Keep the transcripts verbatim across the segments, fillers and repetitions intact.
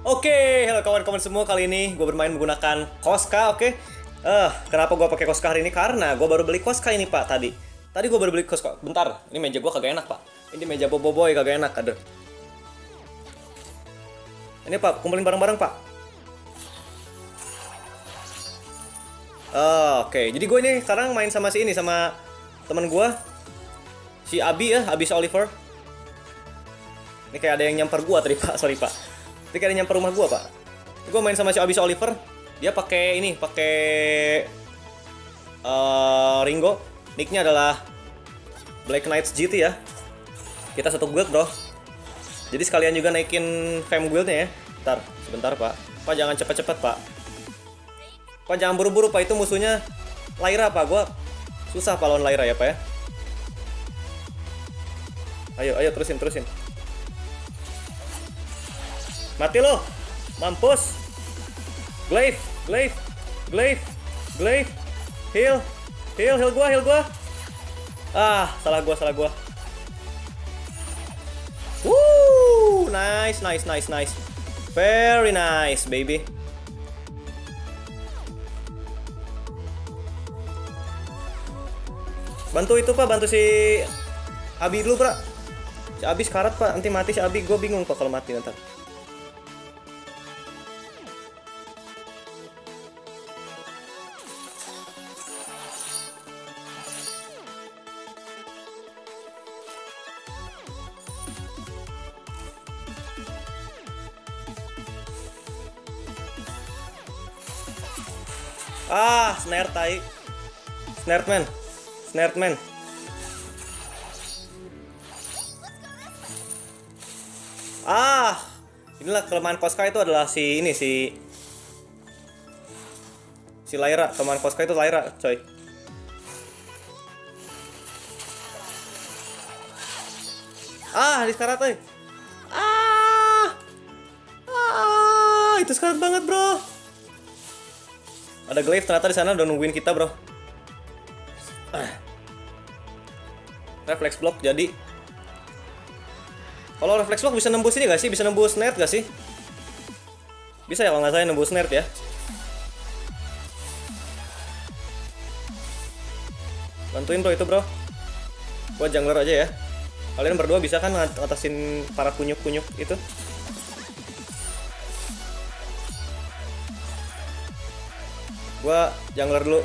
Oke, halo kawan-kawan semua, kali ini gue bermain menggunakan Koska, oke. Eh, kenapa gue pakai Koska hari ini? Karena gue baru beli Koska ini, Pak, tadi. Tadi gue baru beli Koska. Bentar, ini meja gue kagak enak, Pak. Ini meja boboiboy kagak enak, aduh. Ini, Pak, kumpulin barang-barang, Pak. Oh, oke. Jadi gue ini sekarang main sama si ini, sama teman gue. Si Abi ya, Abi Oliver. Ini kayak ada yang nyamper gue tadi, Pak. Sorry, Pak. Ini kayak ada nyamper rumah gue, Pak. Gue main sama si Abi Oliver. Dia pakai ini, pakai uh, Ringo. Nicknya adalah Black Knights G T ya. Kita satu guild, bro. Jadi sekalian juga naikin fam guildnya ya. Bentar, sebentar, Pak. Pak, jangan cepet-cepet, Pak. Pak, jangan buru-buru, Pak. Itu musuhnya Lyra, Pak. Gue susah Pak lawan Lyra ya, Pak ya. Ayo, ayo, terusin, terusin. Mati lo, mampus. Glaive, glaive, glaive, glaive. Heal, heal, heal gua, heal gua. Ah, salah gua, salah gua. Woo, nice, nice, nice, nice. Very nice, baby. Bantu itu, Pak, bantu si Abi dulu, Pak. Si Abi sekarat, Pak. Nanti mati si Abi, gue bingung, Pak, kalau mati nanti. Ah, snare tai. Snare man. Snare man. Ah, inilah kelemahan Koska itu adalah si ini si si Lyra. Kelemahan Koska itu Lyra, coy. Ah, di sekarat, coy. Ah. Ah, itu sekarat banget, bro. Ada glaive ternyata di sana udah nungguin kita, bro. Ah. Reflex block jadi. Kalau reflex block bisa nembus ini gak sih? Bisa nembus net gak sih? Bisa ya kalau nggak saya nembus net ya. Bantuin, bro, itu, bro. Gua jungler aja ya. Kalian berdua bisa kan ngatasin para kunyuk-kunyuk itu? Gua jungler dulu.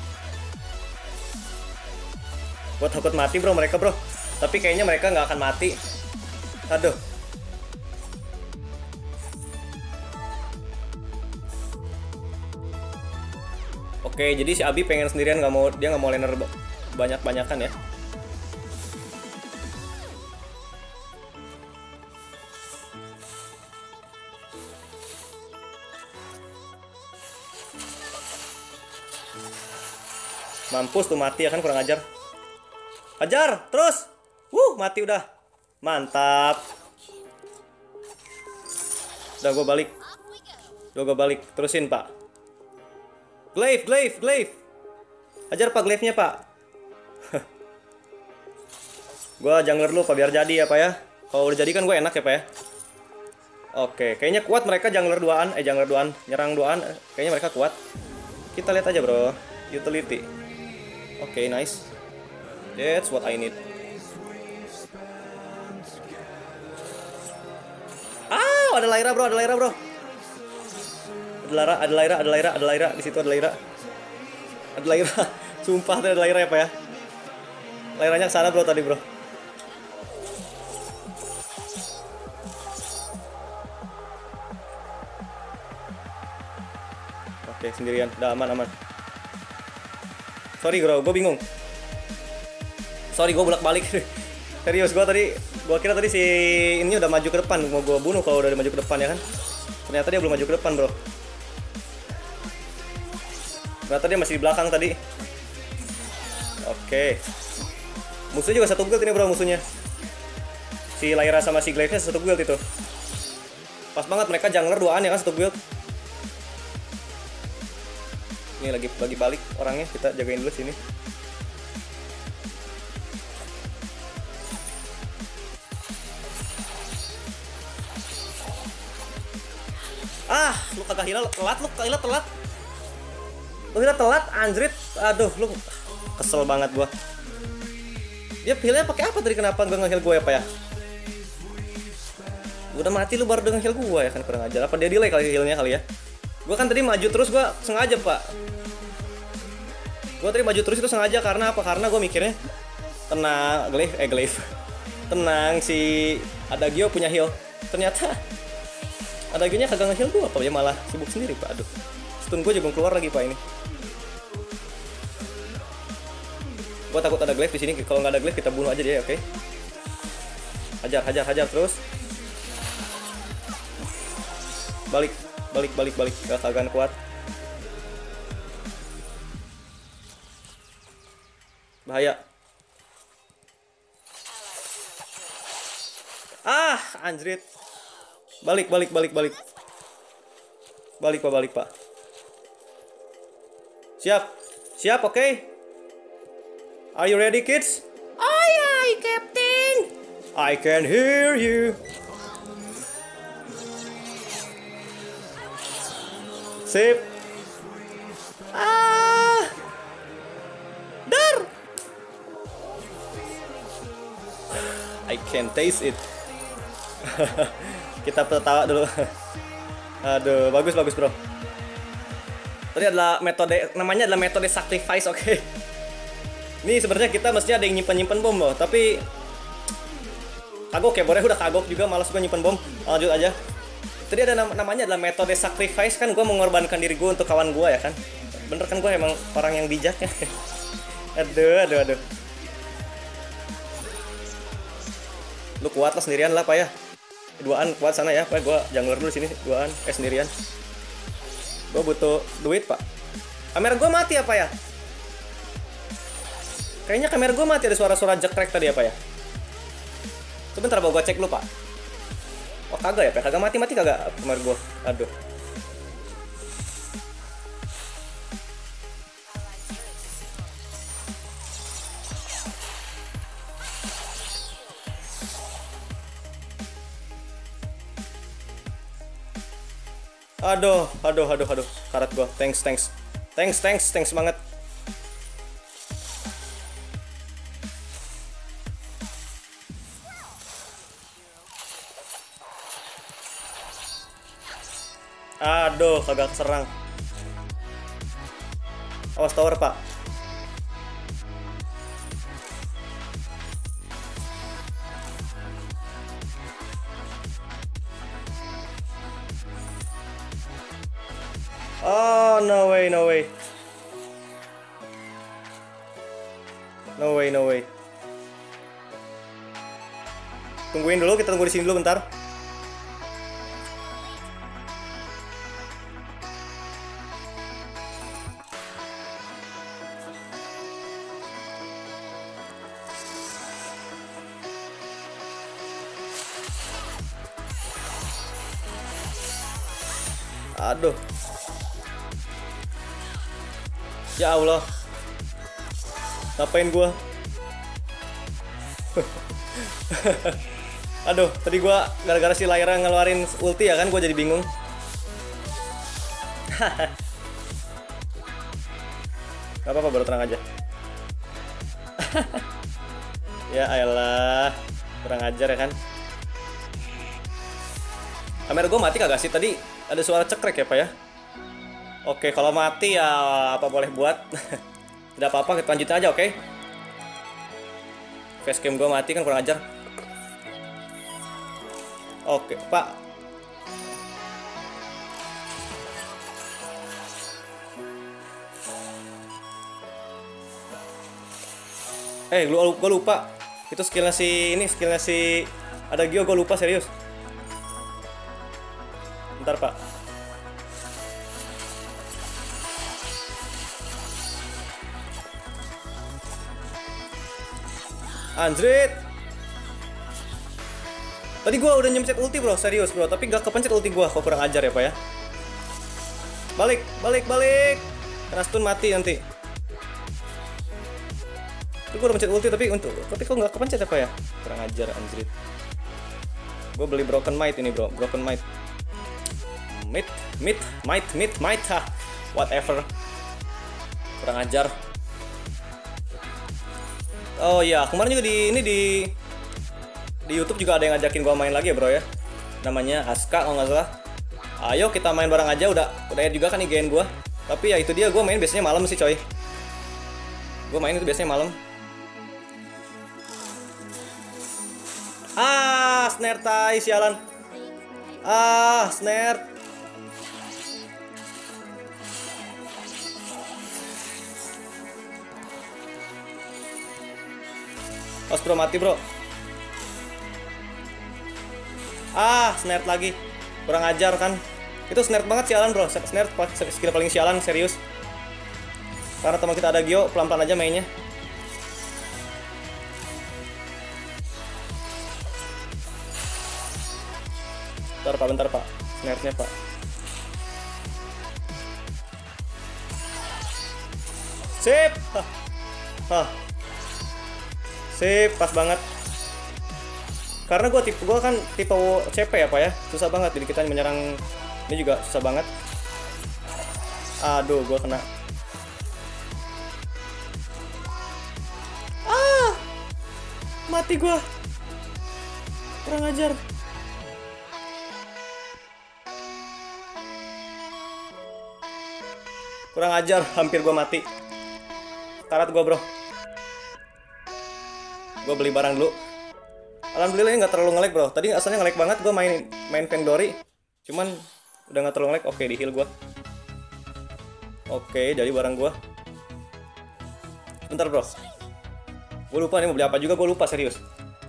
Gua takut mati, bro, mereka, bro. Tapi kayaknya mereka nggak akan mati. Aduh. Oke, jadi si Abi pengen sendirian, nggak mau, dia nggak mau laner banyak-banyakan ya. Mampus tuh, mati ya kan, kurang ajar. Ajar, terus. Wuh, mati udah. Mantap. Udah gue balik. Udah gue balik. Terusin, Pak. Glaive, glaive, glaive. Ajar, Pak, glaive-nya, Pak. Gue jungler dulu, Pak, biar jadi ya, Pak ya. Kalau udah jadi kan gue enak ya, Pak ya. Oke, kayaknya kuat mereka jungler duaan. Eh, jungler duaan. Nyerang duaan. Kayaknya mereka kuat. Kita lihat aja, bro. Utility. Oke, okay, nice. That's what I need. Ah, ada Lyra, bro, ada Lyra, bro. Ada Lyra, ada Lyra, ada Lyra, ada Lyra. Di situ ada Lyra. Ada Lyra. Sumpah ada Lyra ya, Pak ya. Lyranya kesana, bro, tadi, bro. Oke, sendirian. Udah aman, aman. Sorry, bro, gue bingung. Sorry, gue bolak-balik. Serius, gue tadi, gue kira tadi si ini udah maju ke depan, mau gue bunuh kalau udah maju ke depan ya kan. Ternyata dia belum maju ke depan, bro. Ternyata dia masih di belakang tadi. Oke. Musuhnya juga satu guild ini, bro, musuhnya. Si Lyra sama si Glaive-nya satu guild itu. Pas banget mereka jungler duaan ya kan, satu guild. Ini lagi lagi balik orangnya, kita jagain dulu sini. Ah, lu kagak heal, telat lu, kagak telat. Lu heal telat, anjrit. Aduh, lu kesel banget gua. Dia healnya pakai apa tadi, kenapa gak nge-heal gue ya, Pak ya? Udah mati lu baru dengan heal gue ya kan, kurang ajar. Apa dia delay kali healnya kali ya? Gue kan tadi maju terus, gue sengaja, Pak. Gue tadi maju terus itu sengaja karena apa? Karena gue mikirnya tenang, Glaive, eh Glaive. Tenang, si Adagio punya heal. Ternyata Adagio-nya kagak nge-heal gue, apa ya, malah sibuk sendiri, Pak. Aduh. Stun gue juga belum keluar lagi, Pak, ini. Gue takut ada Glaive di sini. Kalau nggak ada Glaive kita bunuh aja dia, oke? Okay? Hajar, hajar, hajar terus. Balik, balik, balik, balik. Gak kagak kuat. Bahaya. Ah, anjrit. Balik, balik, balik, balik. Balik, Pak, balik, Pak. Siap. Siap, oke? Okay? Are you ready, kids? Aye, aye, Captain. I can hear you. Sip. Ah. Dar. I can taste it. Kita tertawa dulu. Aduh, bagus bagus, Bro. Tadi adalah metode, namanya adalah metode sacrifice, oke. Okay? Ini sebenarnya kita mestinya ada yang nyimpen-nyimpen bom loh, tapi kagok ya, Boreh udah kagok juga, malas gue nyimpen bom. Lanjut aja. Tadi ada nam namanya adalah metode sacrifice, kan gue mengorbankan diri gue untuk kawan gue ya kan. Bener kan, gue emang orang yang bijak ya. Aduh, aduh, aduh. Lu kuat lah sendirian lah, Pak ya. Duaan kuat sana ya, Pak. Gue jungler dulu sini, duaan, eh sendirian. Gue butuh duit, Pak. Kamera gue mati apa ya? Kayaknya kamera gue mati, ada suara-suara jekrek tadi apa ya? Sebentar, Pak, gue cek dulu, Pak. Oh kagak ya, Pak? Kagak mati-mati kagak kamera gue. Aduh. Aduh, aduh, aduh, aduh. Karat gue. Thanks, thanks. Thanks, thanks, thanks banget. Aduh, kagak serang. Awas tower, Pak. Oh, no way, no way. No way, no way. Tungguin dulu, kita tunggu di sini dulu bentar. Aduh. Ya Allah. Ngapain gua? Aduh, tadi gua gara-gara si Lyra ngeluarin ulti ya kan, gua jadi bingung. Gak apa-apa, baru tenang aja. Ya elah, kurang ajar ya kan. Kamera gue mati kagak sih? Tadi ada suara cekrek ya, Pak ya? Oke, kalau mati ya apa boleh buat. Tidak apa-apa, kita lanjutin aja, oke? Facecam gue mati kan, kurang ajar. Oke, Pak. Eh, gue lupa. Itu skillnya si ini, skillnya si Adagio, gue lupa serius. Bentar, Pak. Anjrit. Tadi gua udah nyemcet ulti, Bro, serius, Bro, tapi gak kepencet ulti gua. Kok kurang ajar ya, Pak ya. Balik, balik, balik. Kena stun mati nanti. Itu gua udah mencet ulti tapi untuk tapi kok gak kepencet ya, Pak ya. Kurang ajar, anjrit. Gua beli broken might ini, Bro, broken might. Mid, mid, might, mid, might, ha, whatever. Kurang ajar. Oh iya, kemarin juga di ini di di YouTube juga ada yang ngajakin gua main lagi ya bro ya. Namanya Aska kalau nggak salah. Ayo kita main bareng aja, udah udah add juga kan I G N gua. Tapi ya itu dia, gua main biasanya malam sih coy. Gua main itu biasanya malam. Ah, snare tai sialan. Ah, snare. Os bro, mati bro. Ah, snare lagi. Kurang ajar kan. Itu snare banget sialan bro. Snare skill paling sialan, serius. Karena teman kita ada Gio, pelan-pelan aja mainnya. Bentar pak, bentar pak. Snare-nya pak. Sip. Hah. Hah. Sip, pas banget. Karena gue tipe gue kan tipe C P ya pak ya, susah banget. Jadi kita menyerang ini juga susah banget. Aduh, gue kena. Ah, mati gue. Kurang ajar. Kurang ajar, hampir gue mati. Karat gue bro. Gue beli barang dulu. Alhamdulillah nggak terlalu nge-lag bro. Tadi asalnya nge-lag banget gue main main Fangdory. Cuman udah nggak terlalu nge-lag. Oke, di heal gue. Oke, jadi barang gue. Bentar bro. Gue lupa nih mau beli apa juga, gue lupa serius.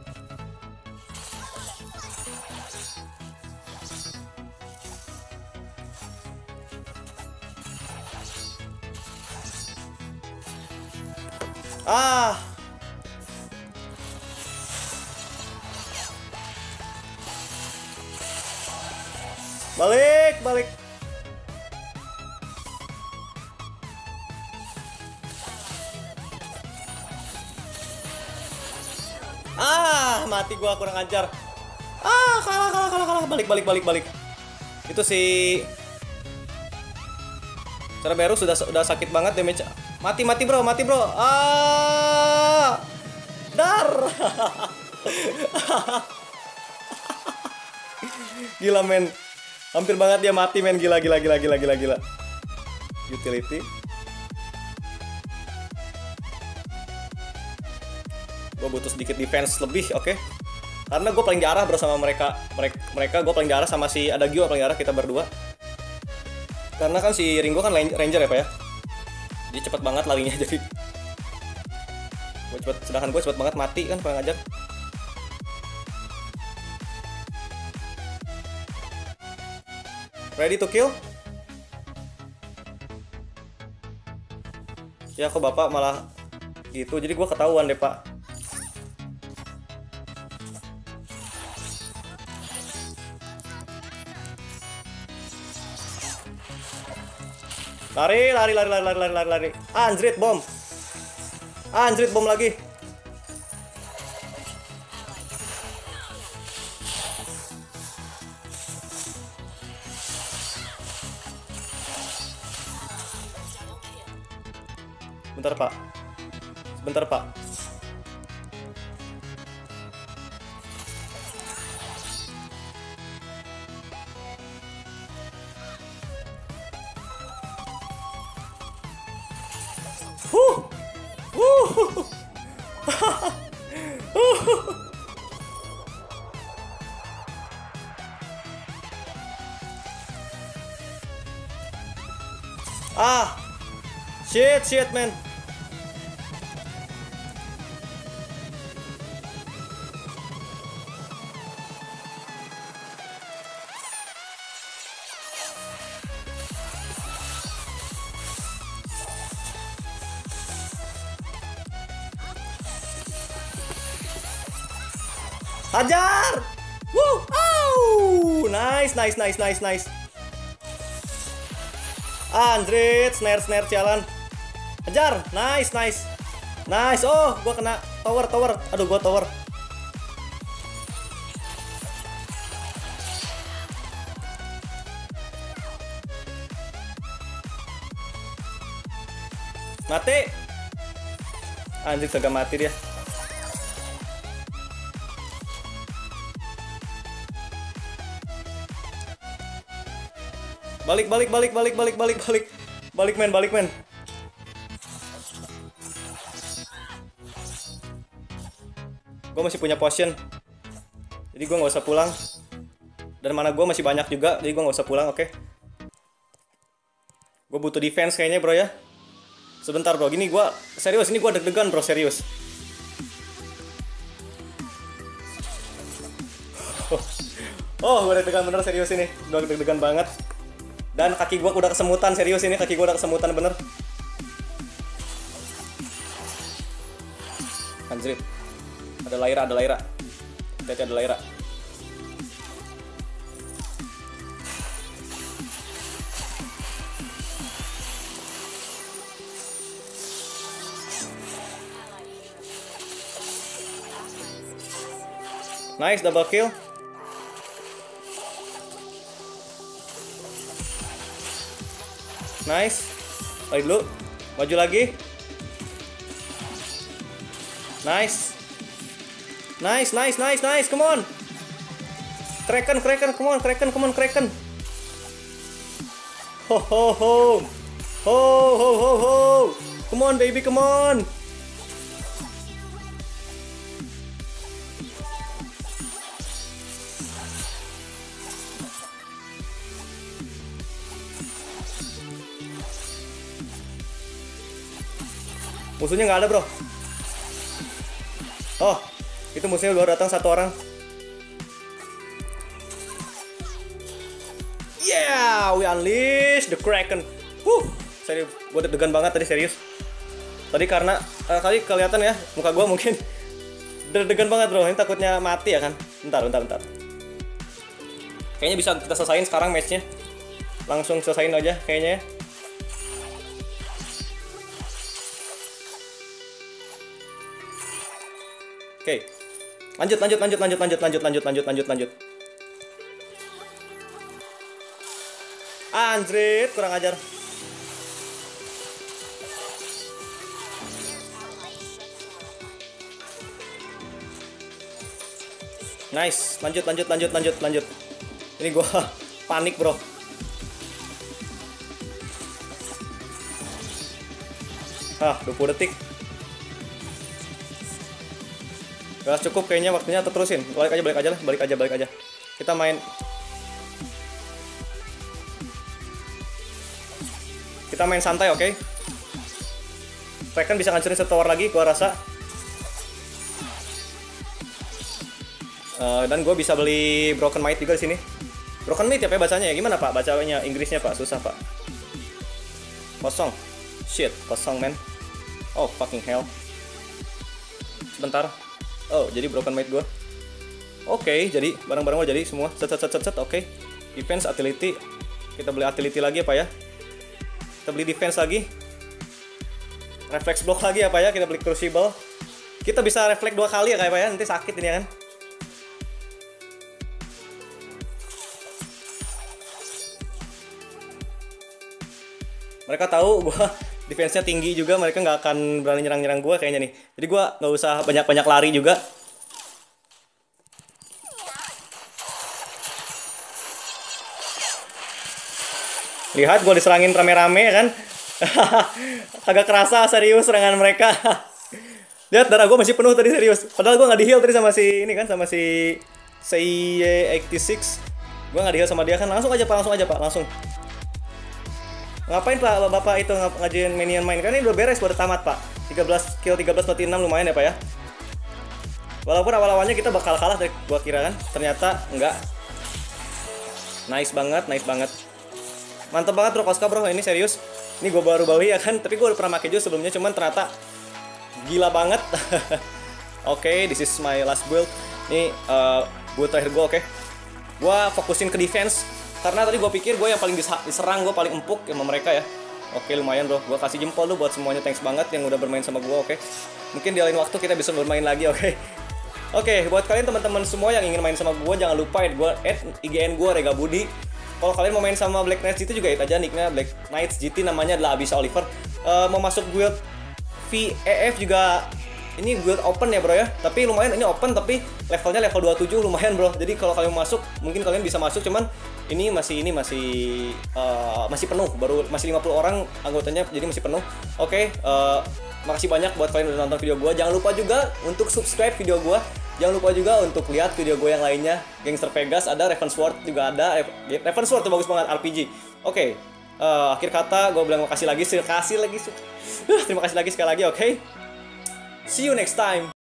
Ah. Balik, balik. Ah, mati gua, kurang ajar. Ah, kalah, kalah, kalah, kalah. Balik, balik, balik, balik. Itu si Cerberus sudah sudah sakit banget damage. Mati, mati bro, mati bro. Ah, dar. Gila men. Hampir banget dia mati men, gila gila gila gila gila gila. Utility. Gue butuh sedikit defense lebih, oke? Okay? Karena gue paling jarah bro sama mereka. Mereka, mereka gue paling jarah sama si ada Gio paling jarah, kita berdua. Karena kan si Ringo kan ranger ya pak ya. Dia cepet banget larinya jadi. Gue cepet, sedangkan gue cepet banget mati kan, kurang ajar. Ready to kill? Ya kok bapak malah gitu, jadi gue ketahuan deh pak. Lari, lari, lari, lari, lari, lari, lari. Anjrit bom. Anjrit bom lagi. Bentar pak, sebentar pak. Huh, huh, ah, shit, shit man. Hajar! Woo! Oh! Nice, nice, nice, nice, nice. Anjrit, snare, snare jalan. Hajar! Nice, nice. Nice. Oh, gua kena tower, tower. Aduh, gua tower. Mati. Anjir kagak mati dia. Balik balik balik balik balik balik balik. Balik men, balik men. Gue masih punya potion. Jadi gue nggak usah pulang. Dan mana gue masih banyak juga, jadi gue nggak usah pulang, oke? Okay? Gue butuh defense kayaknya bro ya. Sebentar bro, gini gue serius, ini gue deg-degan bro, serius. Oh, gue deg-degan bener serius ini, gue deg-degan banget. Dan kaki gue udah kesemutan, serius ini kaki gue udah kesemutan bener. Anjrit, ada Lyra, ada Lyra. Lihat ada Lyra. Nice, double kill. Nice. Balik dulu. Maju lagi. Nice. Nice, nice, nice, nice. Come on. Kraken, Kraken, come on, Kraken, come on, Kraken. Ho ho ho. Ho ho ho ho. Come on baby, come on. Musuhnya nggak ada bro. Oh, itu musuhnya baru datang satu orang. Yeah, we unleash the Kraken. Huh, serius, gue deg-degan banget tadi serius. Tadi karena uh, kali kelihatan ya muka gue mungkin deg-degan banget bro. Ini takutnya mati ya kan. Bentar, bentar, bentar. Kayaknya bisa kita selesain sekarang matchnya. Langsung selesain aja kayaknya ya. Oke, lanjut, lanjut, lanjut, lanjut, lanjut, lanjut, lanjut, lanjut, lanjut, lanjut. Anjrit, kurang ajar. Nice, lanjut, lanjut, lanjut, lanjut, lanjut. Ini gua panik bro. Ah, dua puluh detik. Gak cukup kayaknya waktunya, terusin. Balik aja, balik aja lah, balik aja, balik aja. Kita main. Kita main santai, oke? Okay? Kraken bisa ngancurin satu tower lagi, gua rasa. Uh, dan gue bisa beli Broken Might juga di sini. Broken Might ya pak bacanya ya? Gimana pak? Bacanya Inggrisnya pak, susah pak. Kosong. Shit, kosong men. Oh fucking hell. Sebentar. Oh, jadi Broken Might gue. Oke, okay, jadi barang-barang gue jadi semua. Set set set set set. Oke. Okay. Defense, Agility. Kita beli Agility lagi apa ya? Kita beli Defense lagi. Reflex Block lagi apa ya? Kita beli Crucible. Kita bisa refleks dua kali ya kayak apa ya? Nanti sakit ini ya kan? Mereka tahu gue defense-nya tinggi juga, mereka nggak akan berani nyerang-nyerang gue kayaknya nih. Jadi gue nggak usah banyak-banyak lari juga. Lihat gue diserangin rame-rame kan. Agak kerasa serius serangan mereka. Lihat darah gue masih penuh tadi serius. Padahal gue nggak di-heal tadi sama si ini kan, sama si C Y delapan puluh enam. Gue nggak di-heal sama dia kan. Langsung aja pak, langsung aja pak, langsung. Ngapain pak bapak itu ngajuin minion main? Kan ini udah beres, udah tamat pak. tiga belas kill, tiga belas mati enam, lumayan ya pak ya. Walaupun awal-awalnya kita bakal kalah dari gua kira kan, ternyata enggak. Nice banget, nice banget. Mantap banget bro Koska bro, ini serius. Ini gua baru beli ya kan, tapi gua udah pernah pakai juga sebelumnya, cuman ternyata gila banget. Oke, okay, this is my last build. Ini uh, build terakhir gua, oke. Okay. Gua fokusin ke defense. Karena tadi gue pikir gue yang paling diserang, gue paling empuk sama mereka ya. Oke lumayan bro, gue kasih jempol tuh buat semuanya, thanks banget yang udah bermain sama gue, oke. Mungkin di lain waktu kita bisa bermain lagi, oke. Oke, buat kalian teman-teman semua yang ingin main sama gue, jangan lupa ya gue add I G N gue Rega Budi. kalau kalian mau main sama Black Knights G T juga itu aja nicknya Black Knights G T, namanya adalah Abyssal Oliver. Uh, mau masuk guild V E F juga ini guild open ya bro ya, tapi lumayan ini open tapi levelnya level dua puluh tujuh, lumayan bro. Jadi kalau kalian mau masuk mungkin kalian bisa masuk, cuman ini masih ini masih uh, masih penuh, baru masih lima puluh orang anggotanya, jadi masih penuh. Oke, okay, uh, makasih banyak buat kalian udah nonton video gua. Jangan lupa juga untuk subscribe video gua. Jangan lupa juga untuk lihat video gue yang lainnya. Gangster Vegas ada, Ravensworth juga ada. Ravensworth tuh bagus banget, R P G. Oke, okay. uh, akhir kata gue bilang makasih lagi, terima kasih lagi, terima kasih lagi sekali lagi. Oke, okay? See you next time.